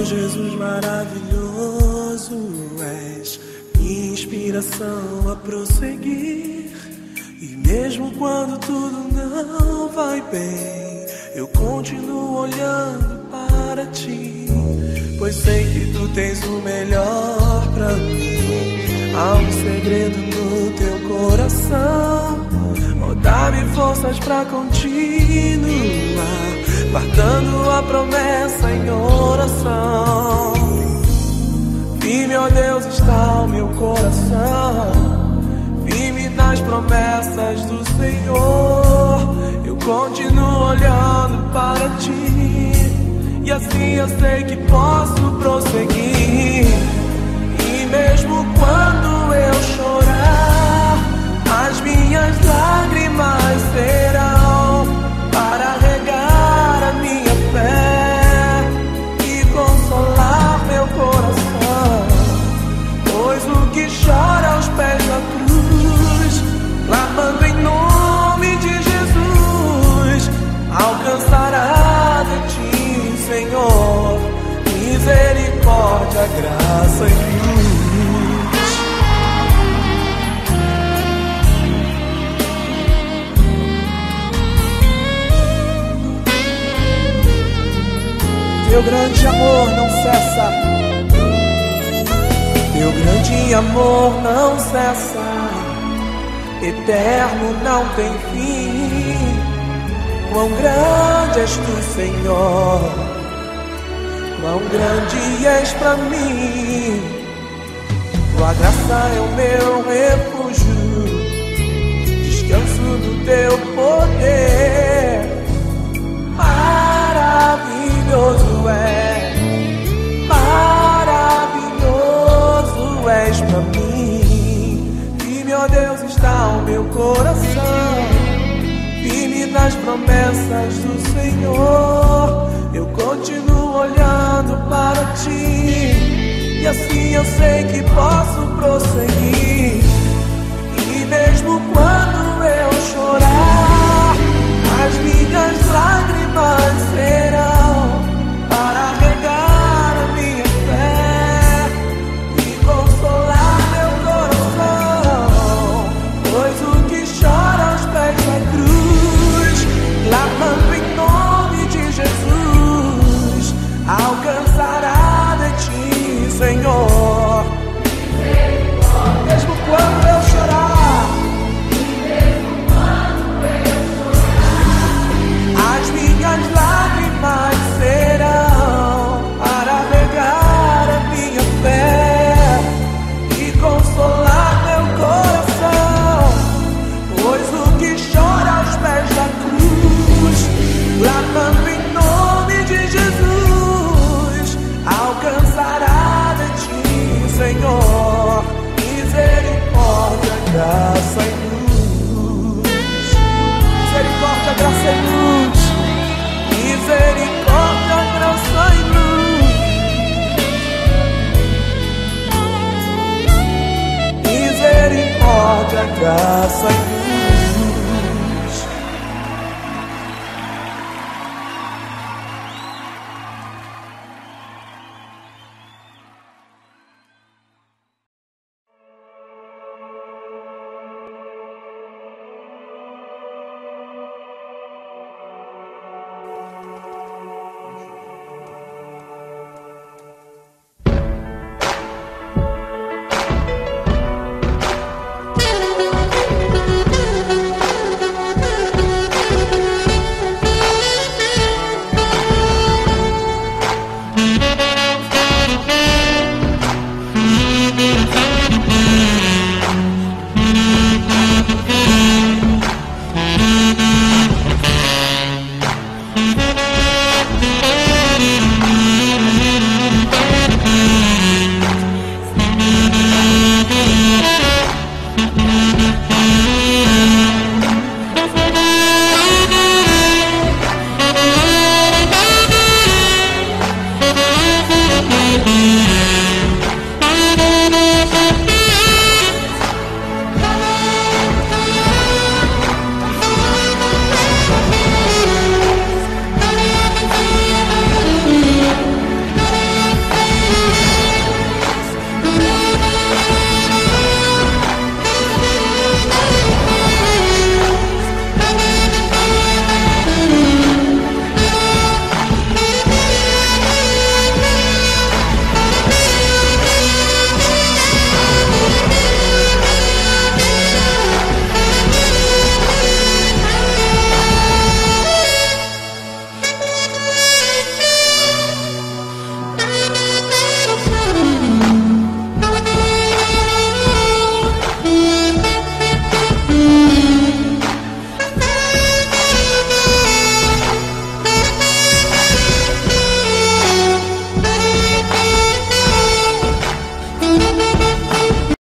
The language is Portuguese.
Jesus maravilhoso, és minha inspiração a prosseguir. E mesmo quando tudo não vai bem, eu continuo olhando para ti, pois sei que tu tens o melhor pra mim. Há um segredo no teu coração, oh, dá-me forças pra continuar, guardando a promessa em oração. Firme, ó Deus, está o meu coração, firme nas promessas do Senhor. Eu continuo olhando para ti, e assim eu sei que posso prosseguir. E mesmo quando eu chorar, as minhas lágrimas serão para regar a minha fé e consolar meu coração. Pois o que chora aos pés da cruz, clamando em nome de Jesus, alcançará de ti, Senhor, misericórdia, graça e luz. Teu grande amor não cessa, teu grande amor não cessa, eterno não tem fim. Quão grande és tu, Senhor, quão grande és pra mim. Tua graça é o meu refúgio, descanso no teu poder. Maravilhoso és pra mim. Firme, ó Deus, está o meu coração, firme nas promessas do Senhor. Eu continuo olhando para ti, e assim eu sei que posso prosseguir.